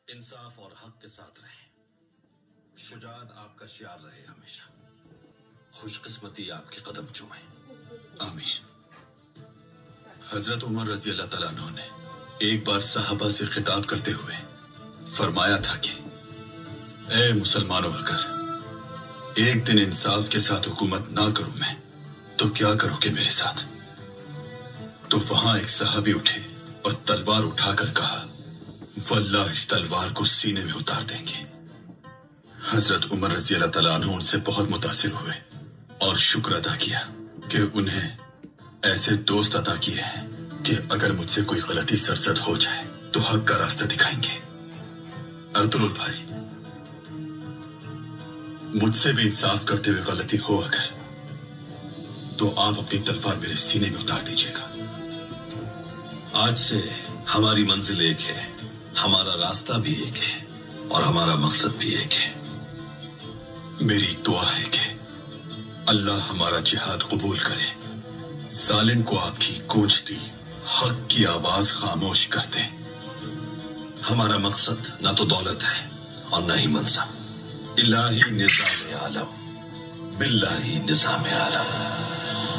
انصاف اور حق کے ساتھ رہیں، شجاعت آپ کا شعار رہے ہمیشہ، خوش قسمتی آپ کے قدم چومے، آمین۔ حضرت عمر رضی اللہ تعالیٰ عنہ نے ایک بار صحابہ سے خطاب کرتے ہوئے فرمایا تھا کہ اے مسلمانوں، اگر ایک دن انصاف کے ساتھ حکومت نہ کروں میں تو کیا کرو گے میرے ساتھ؟ تو وہاں ایک صحابی اٹھے اور تلوار اٹھا کر کہا، واللہ اس تلوار کو سینے میں اتار دیں گے۔ حضرت عمر رضی اللہ تعالیٰ عنہ ان سے بہت متاثر ہوئے اور شکر ادا کیا کہ انہیں ایسے دوست عطا کیے ہیں کہ اگر مجھ سے کوئی غلطی سرزد ہو جائے تو حق کا راستہ دکھائیں گے۔ ارطغرل بھائی، مجھ سے بھی انصاف کرتے ہوئے غلطی ہو اگر، تو آپ اپنی تلوار میرے سینے میں اتار دیجیے گا۔ آج سے ہماری منزل ایک ہے، ہمارا راستہ بھی ایک ہے اور ہمارا مقصد بھی ایک ہے۔ میری دعا ہے کہ اللہ ہمارا جہاد قبول کرے، ظالم کو آپ کی گونجتی حق کی آواز خاموش کر دے۔ ہمارا مقصد نہ تو دولت ہے اور نہ ہی منصب، الہی نظام عالم، باللہ نظام عالم۔